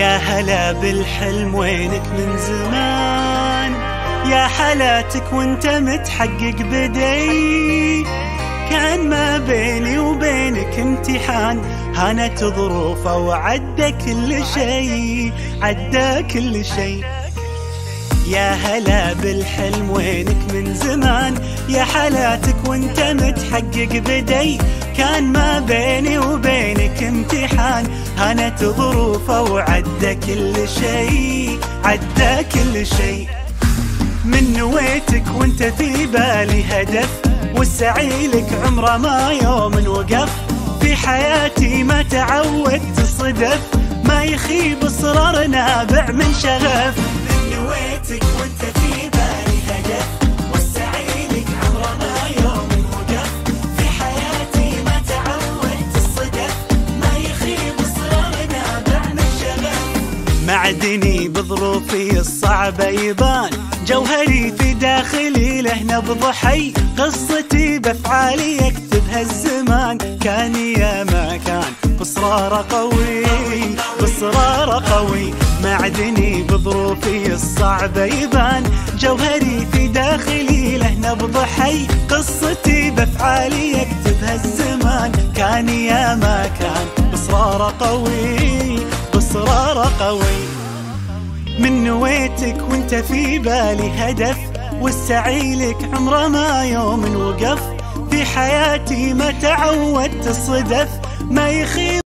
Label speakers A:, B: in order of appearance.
A: يا هلا بالحلم وينك من زمان، يا حالاتك وانت متحقق بدي. كان ما بيني وبينك امتحان، هانت ظروفه وعدى كل شيء، عدى كل شيء. يا هلا بالحلم وينك من زمان، يا حالاتك وانت متحقق بدي. كان ما بيني وبينك امتحان، هانت ظروفه وعدى كل شيء، عدى كل شيء. من نويتك وانت في بالي هدف، والسعي لك عمره ما يوم وقف. في حياتي ما تعودت صدف، ما يخيب اصرار نابع من شغف. من نويتك وانت في بالي هدف، والسعي لك عمره ما يوم وقف. في حياتي ما تعودت الصدف، ما يخيب اصرار نابع من شغف. معدني بظروفي الصعبة يبان، جوهري في داخلي له نبض حي. قصتي بافعالي يكتبها الزمان، كان يا ما كان باصرار قوي، باصرار قوي. معدني بظروفي الصعبة يبان، جوهري في داخلي له نبض حي. قصتي بافعالي يكتبها الزمان، كان يا ما كان باصرار قوي، باصرار قوي. من نويتك وانت في بالي هدف، والسعي لك عمره ما يوم وقف. في حياتي ما تعودت الصدف، ما يخيب